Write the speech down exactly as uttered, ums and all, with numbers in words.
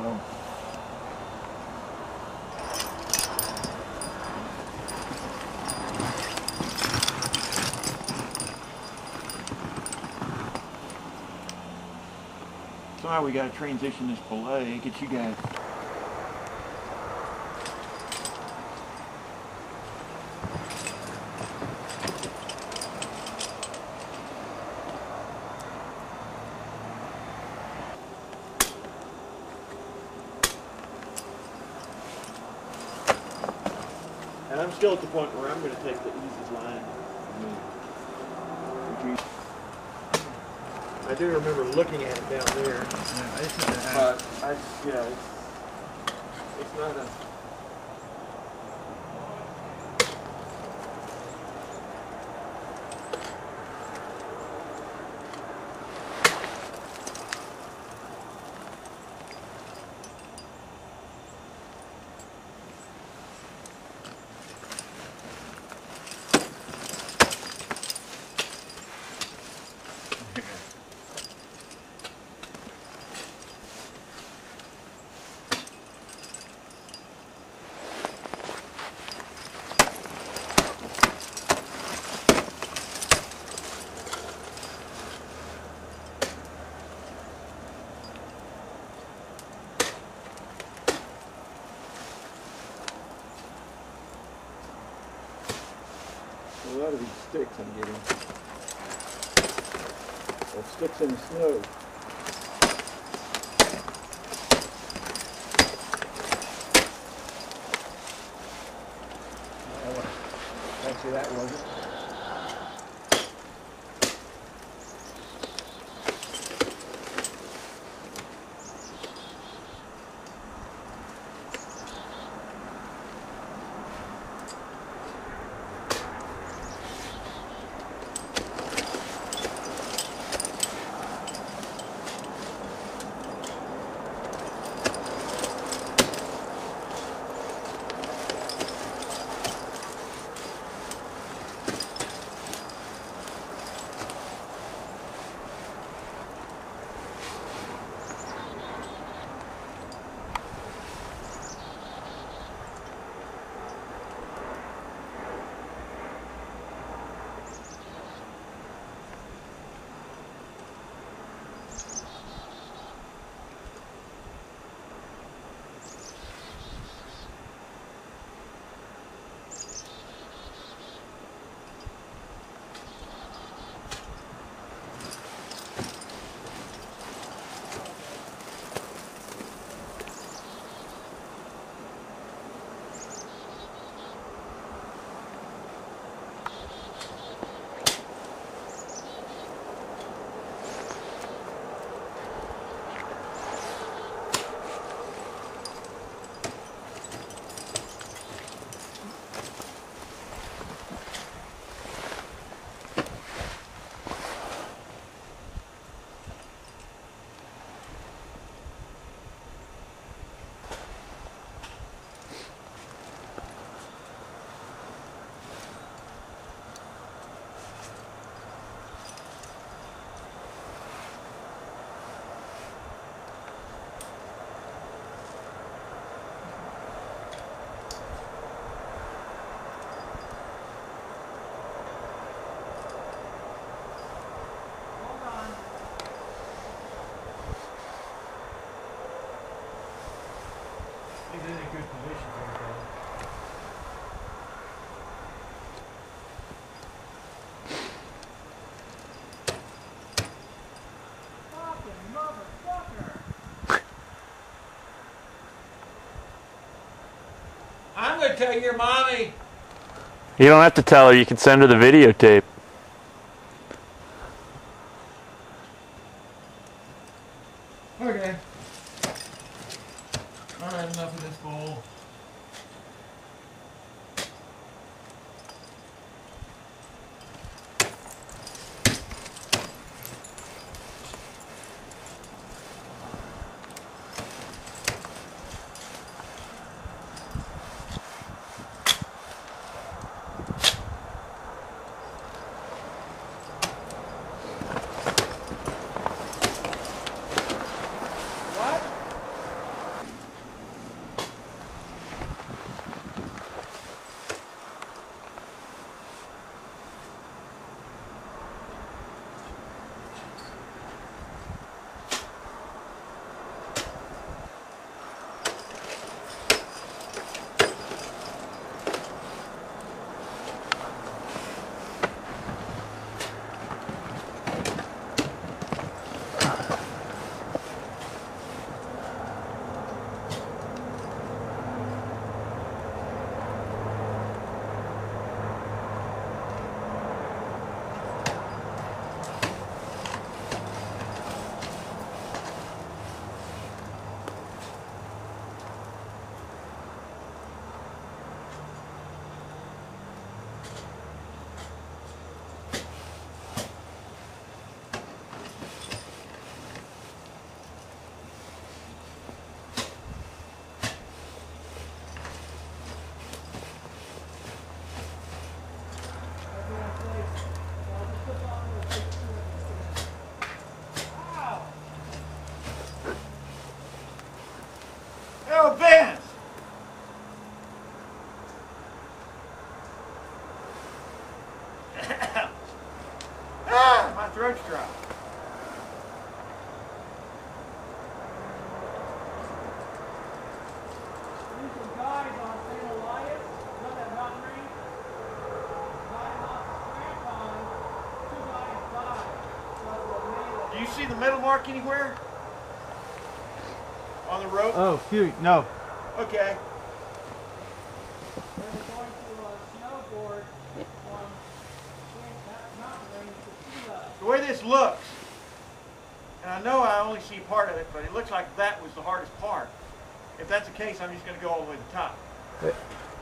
well. Sorry, we got to transition this belay, get you guys. And I'm still at the point where I'm going to take the easiest line. I do remember looking at it down there. Yeah, it's not but I, yeah, it's, it's not a. A lot of these sticks I'm getting. Or sticks in the snow. Oh, actually that wasn't. He's in a good position for it, though. I'm going to tell your mommy. You don't have to tell her, you can send her the videotape. Okay. Alright, enough of this bowl. approach drop. There's some guys on Saint Elias, you know that mountain range? Guy lost his crampon, two guys died. So that's what made Do you see the metal mark anywhere? On the rope? Oh, shoot, no. Okay. They were going to uh, snowboard from that mountain range to see that. The way this looks, and I know I only see part of it, but it looks like that was the hardest part. If that's the case, I'm just going to go all the way to the top.